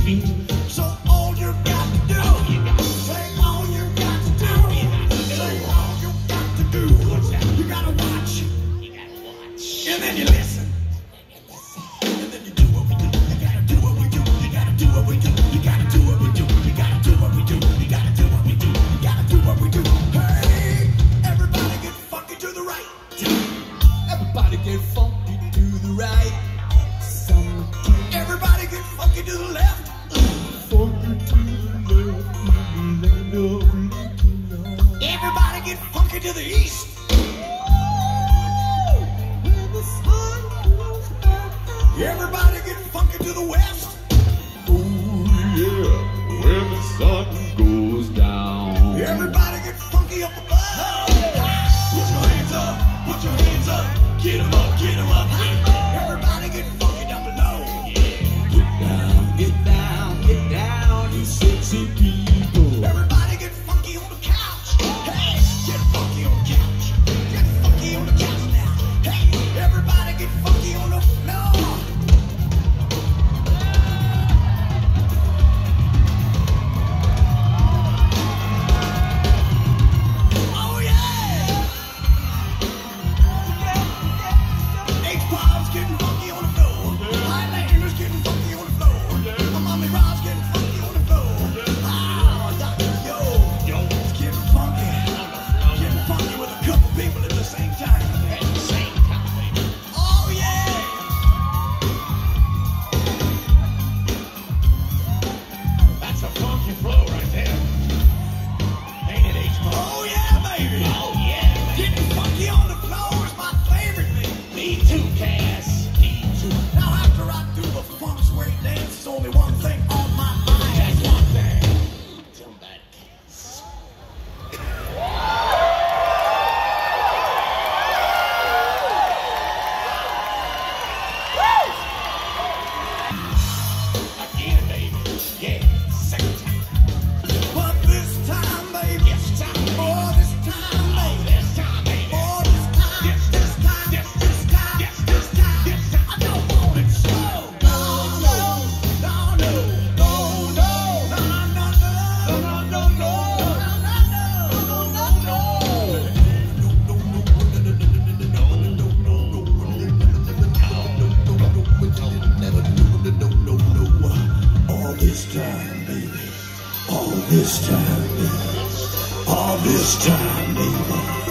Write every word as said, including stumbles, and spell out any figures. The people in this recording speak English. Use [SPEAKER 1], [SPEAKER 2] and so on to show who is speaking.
[SPEAKER 1] feet.
[SPEAKER 2] So all you got to do, say all you got to do, say all you got to do. You gotta watch,
[SPEAKER 1] You gotta watch.
[SPEAKER 2] and then you listen, and then you do what we do. You gotta do what we do. You gotta do what we do. You gotta do what we do. You gotta do what we do. You gotta do what we do. You gotta do what we do. Hey, everybody get funky to the right.
[SPEAKER 3] Everybody get funky to the right. Some
[SPEAKER 2] Everybody get funky to the left.
[SPEAKER 3] funky to the left.
[SPEAKER 2] Everybody get funky to the east.
[SPEAKER 3] When the sun goes down.
[SPEAKER 2] Everybody get funky to the west.
[SPEAKER 3] Oh yeah, when the sun goes down.
[SPEAKER 2] Everybody get funky up above. Put your hands up, put your hands up. Get 'em up, get 'em up. Everybody get funky down below.
[SPEAKER 3] Get down, get down, get down, you sexy people.
[SPEAKER 2] Everybody get funky on the couch. Hey, get funky on the couch. Get funky on the couch now. Hey, everybody get funky on the floor. Oh yeah! H-Pop's getting funky on the floor. Highlanders getting funky on the floor. My mommy Rob's getting funky on the floor. Ah, Doctor Yo, Yo's getting funky. Getting funky with a couple people at the same time.
[SPEAKER 1] At the same time, baby.
[SPEAKER 2] Oh yeah!
[SPEAKER 1] That's a funky flow right there. Ain't it, H-Pop?
[SPEAKER 2] Oh yeah, baby!
[SPEAKER 1] Oh, yeah, baby.
[SPEAKER 2] Getting funky on the floor is my favorite thing.
[SPEAKER 1] Me too, Cass. Me too.
[SPEAKER 2] Now after I do the funk swing dance, there's only one thing on my mind.
[SPEAKER 1] That's one thing. Tell that Cass. Again, baby. Yeah, second time.
[SPEAKER 2] But this time, baby,
[SPEAKER 1] This time, baby.
[SPEAKER 2] oh this time,
[SPEAKER 1] Oh,
[SPEAKER 2] baby,
[SPEAKER 1] this time, baby.
[SPEAKER 2] oh this time,
[SPEAKER 1] Yes,
[SPEAKER 2] this time,
[SPEAKER 1] yes,
[SPEAKER 2] this time,
[SPEAKER 1] yes,
[SPEAKER 2] this time,
[SPEAKER 1] yes, yes.
[SPEAKER 2] I don't want it slow. No, no, no, no, no, no, no, no, no, no, no, no, all this time, baby, all this time, baby, all this time, baby.